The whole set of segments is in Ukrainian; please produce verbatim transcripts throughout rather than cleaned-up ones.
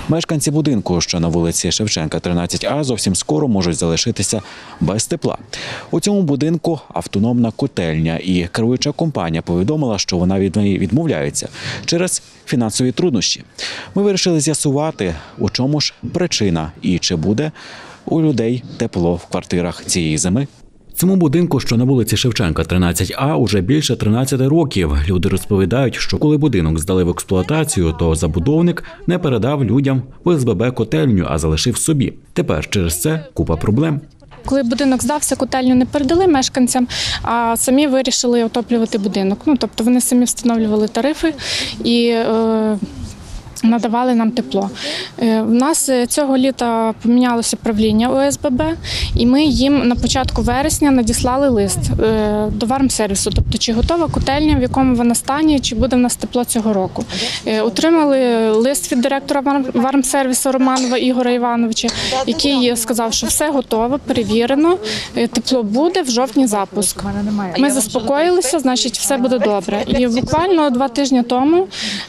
Мешканці будинку, що на вулиці Шевченка, тринадцять А, зовсім скоро можуть залишитися без тепла. У цьому будинку автономна котельня, і керуюча компанія повідомила, що вона від неї відмовляється через фінансові труднощі. Ми вирішили з'ясувати, у чому ж причина і чи буде у людей тепло в квартирах цієї зими. Цьому будинку, що на вулиці Шевченка, тринадцять А, уже більше тринадцяти років. Люди розповідають, що коли будинок здали в експлуатацію, то забудовник не передав людям в О С Б Б котельню, а залишив собі. Тепер через це купа проблем. Коли будинок здався, котельню не передали мешканцям, а самі вирішили отоплювати будинок. Ну, тобто вони самі встановлювали тарифи і е, надавали нам тепло. У нас цього літа помінялося правління О С Б Б, і ми їм на початку вересня надіслали лист до вармсервісу, тобто чи готова котельня, в якому вона стані, чи буде в нас тепло цього року. Отримали лист від директора вармсервісу Романова Ігоря Івановича, який сказав, що все готово, перевірено, тепло буде, в жовтні запуск. Ми заспокоїлися, значить все буде добре. І буквально два тижні тому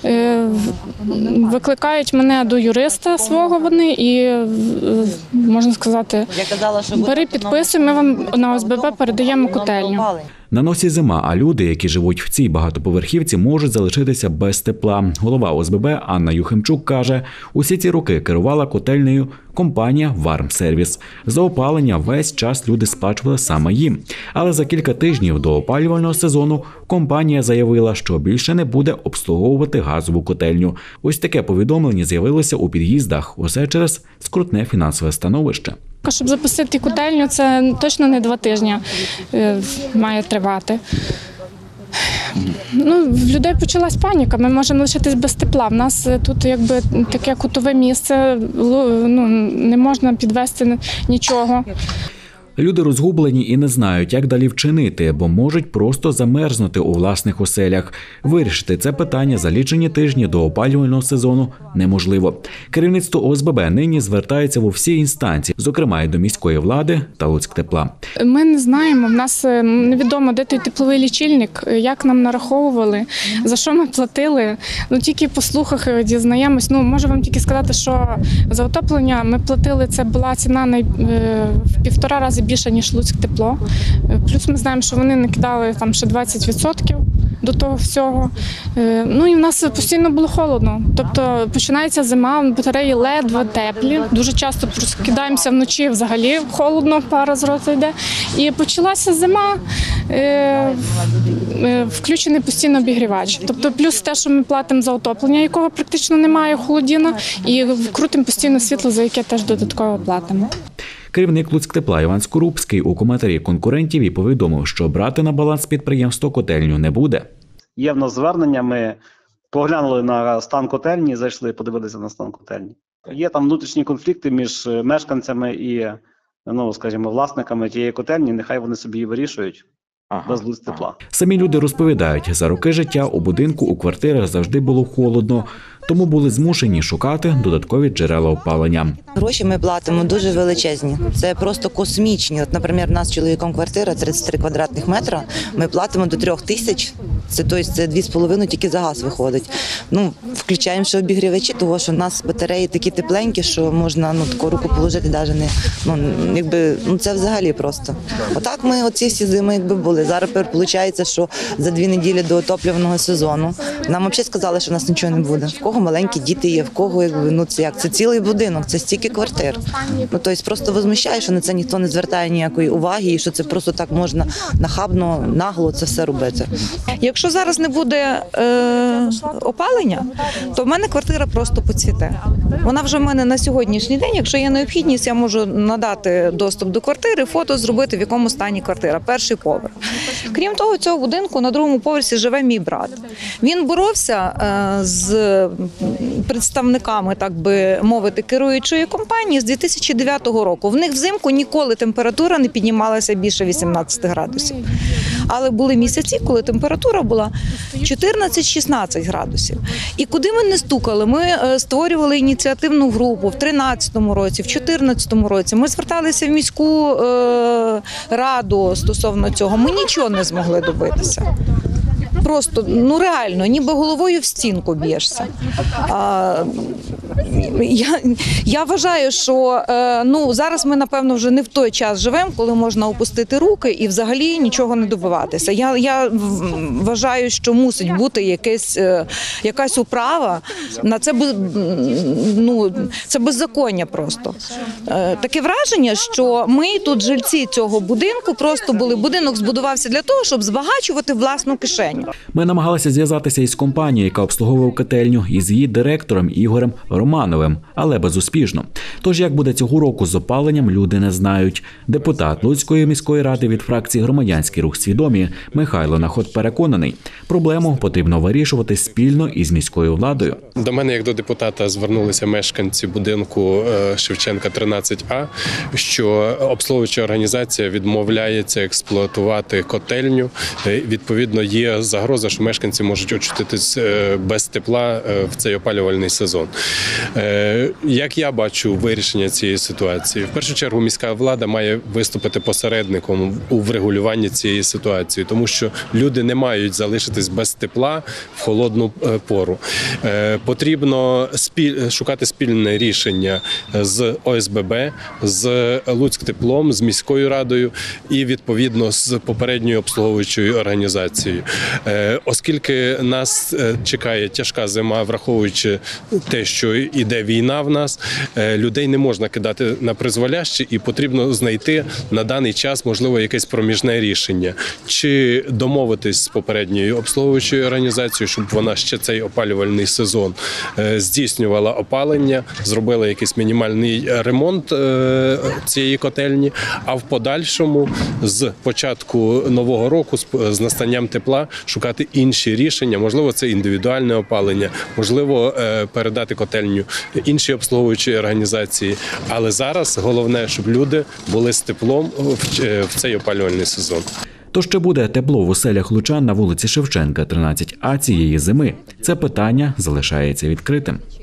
викликають мене до юриста свого вони і, можна сказати, бери, підписуй, ми вам на О С Б Б передаємо котельню. На носі зима, а люди, які живуть в цій багатоповерхівці, можуть залишитися без тепла. Голова О С Б Б Анна Юхимчук каже, усі ці роки керувала котельнею компанія «Вармсервіс». За опалення весь час люди сплачували саме їм. Але за кілька тижнів до опалювального сезону компанія заявила, що більше не буде обслуговувати газову котельню. Ось таке повідомлення з'явилося у під'їздах. Усе через скрутне фінансове становище. Щоб запустити котельню, це точно не два тижні має тривати. Ну, в людей почалась паніка, ми можемо лишитись без тепла. В нас тут якби таке кутове місце, ну, не можна підвести нічого. Люди розгублені і не знають, як далі вчинити, бо можуть просто замерзнути у власних оселях. Вирішити це питання за лічені тижні до опалювального сезону неможливо. Керівництво О С Б Б нині звертається в усі інстанції, зокрема і до міської влади та Луцьктепла. Ми не знаємо, в нас невідомо, де той тепловий лічильник, як нам нараховували, за що ми платили. Ну, тільки по слухах дізнаємось. Ну, можу вам тільки сказати, що за отоплення ми платили, це була ціна на в півтора рази більше, ніж Луцьктепло. Плюс ми знаємо, що вони накидали там ще двадцять відсотків до того всього. Ну і в нас постійно було холодно. Тобто починається зима, батареї ледве теплі. Дуже часто прокидаємося вночі, взагалі холодно, пара з рота йде. І почалася зима, включений постійно обігрівач. Тобто плюс те, що ми платимо за отоплення, якого практично немає, холодіна, і крутимо постійно світло, за яке теж додатково платимо. Керівник Луцьктепла Іван Скорубський у коментарі конкурентів і повідомив, що брати на баланс підприємство котельню не буде. Є в нас звернення, ми поглянули на стан котельні, зайшли, подивилися на стан котельні. Є там внутрішні конфлікти між мешканцями і, ну, скажімо, власниками тієї котельні, нехай вони собі її вирішують. Ага, без Луцьктепла. Ага. Самі люди розповідають, за роки життя у будинку у квартирах завжди було холодно, тому були змушені шукати додаткові джерела опалення. Гроші ми платимо дуже величезні, це просто космічні. От, наприклад, у нас з чоловіком квартира тридцять три квадратних метра, ми платимо до трьох тисяч, це, тобто, це дві з половиною тільки за газ виходить. Ну, включаємо ще обігрівачі, тому що у нас батареї такі тепленькі, що можна, ну, таку руку положити, навіть не, ну, якби, ну, це взагалі просто. Отак ми оці всі зими якби були. Зараз виходить, що за дві неділі до отоплювального сезону нам взагалі сказали, що у нас нічого не буде. В кого маленькі діти є, в кого, якби, ну, це як, це цілий будинок, це стільки квартир. Ну, тобто просто возмущає, що на це ніхто не звертає ніякої уваги і що це просто так можна нахабно, нагло це все робити. Якщо зараз не буде е, опалення, то в мене квартира просто поцвіте. Вона вже в мене на сьогоднішній день, якщо є необхідність, я можу надати доступ до квартири, фото зробити, в якому стані квартира, перший поверх. Крім того, цього будинку на другому поверсі живе мій брат. Він боровся е, з представниками, так би мовити, керуючої компанії з дві тисячі дев'ятого року. В них взимку ніколи температура не піднімалася більше вісімнадцяти градусів. Але були місяці, коли температура була чотирнадцять-шістнадцять градусів. І куди ми не стукали, ми створювали ініціативну групу в тринадцятому році, в чотирнадцятому році. Ми зверталися в міську е, раду стосовно цього. Ми нічого не змогли добитися. Просто, ну реально, ніби головою в стінку б'єшся. А, Я, я вважаю, що е, ну, зараз ми, напевно, вже не в той час живемо, коли можна опустити руки і взагалі нічого не добиватися. Я, я в- вважаю, що мусить бути якесь, е, якась управа на це, без- ну, це беззаконня просто. Е, таке враження, що ми тут жильці цього будинку просто були, будинок збудувався для того, щоб збагачувати власну кишеню. Ми намагалися зв'язатися із компанією, яка обслуговує котельню, із її директором Ігорем Романовим, але безуспішно. Тож як буде цього року з опаленням, люди не знають. Депутат Луцької міської ради від фракції «Громадянський рух свідомі» Михайло Наход переконаний, проблему потрібно вирішувати спільно із міською владою. До мене, як до депутата, звернулися мешканці будинку е, Шевченка тринадцять А, що обслуговуюча організація відмовляється експлуатувати котельню. Е, Відповідно, є загроза, що мешканці можуть очутитись е, без тепла е, в цей опалювальний сезон. Е, Як я бачу вирішення цієї ситуації? В першу чергу міська влада має виступити посередником у врегулюванні цієї ситуації, тому що люди не мають залишитись без тепла в холодну е, пору. Е, Потрібно спіль- шукати спільне рішення з О С Б Б, з Луцьктеплом, з міською радою і відповідно з попередньою обслуговуючою організацією. Е, Оскільки нас е, чекає тяжка зима, враховуючи те, що іде війна в нас, е, людей не можна кидати на призволяще, і потрібно знайти на даний час, можливо, якесь проміжне рішення. Чи домовитись з попередньою обслуговуючою організацією, щоб вона ще цей опалювальний сезон е, здійснювала опалення, зробила якийсь мінімальний ремонт е, цієї котельні, а в подальшому з початку нового року, з, з настанням тепла, шукати інші рішення. Можливо, це індивідуальне опалення, можливо, е, передати котельню іншій обслуговуючій організації. Але зараз головне, щоб люди були з теплом в, е, в цей опалювальний сезон. То ще буде тепло в оселях лучан на вулиці Шевченка тринадцять А цієї зими? Це питання залишається відкритим.